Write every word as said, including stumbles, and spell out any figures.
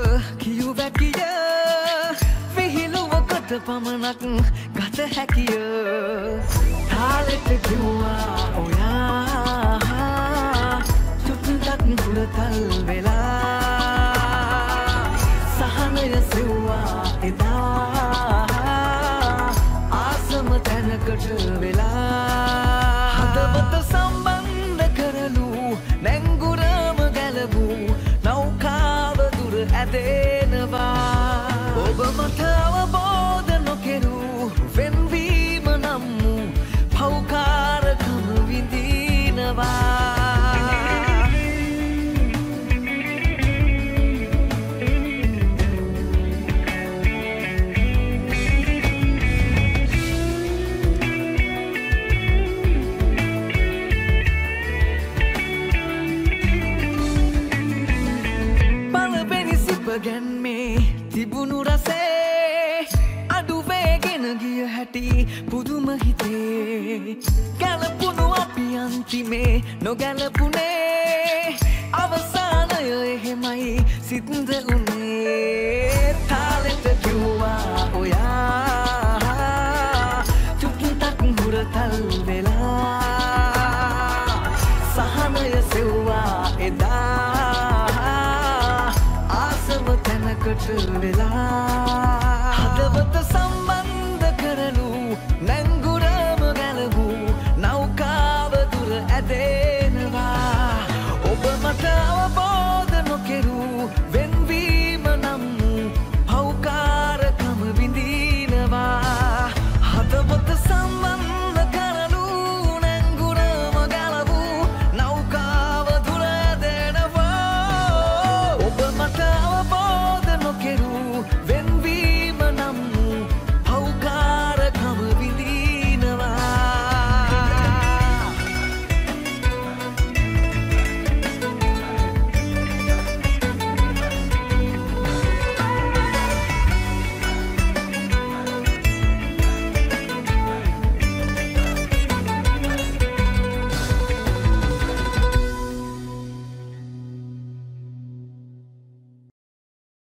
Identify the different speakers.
Speaker 1: කිව්වැකිය විහිළුවකට පමණක් ගත හැකිය තාලෙට කිව්වා ඔයා චුට්ටක් හුරතල් වෙලා සහනය සෙව්වා එදා ආසම තැනකට වෙලා හදවත සම්බන්ධ කරලු නැංගුරම ගැලවූ නෞකාව දුර ඇදෙනවා ඔබ මට අවබෝධ නොකෙරූ වෙන්වීම නම් වූ පෞකාරකම විඳිනවා ගැන්මේ තිබුණු රසේ අඩුවේගෙන ගිය හැටි පුදුම හිතේ ගැලපුණු අපි අන්තිමේ නොගැලපුනේ අවසානය එහෙමයි සිත්ද උනේ තාලෙට කිව්වා ඔයා චුට්ටක් හුරතල් වෙලා සහනය සෙව්වා එදා තැනකට වෙලා හදවත සම්බන්ධ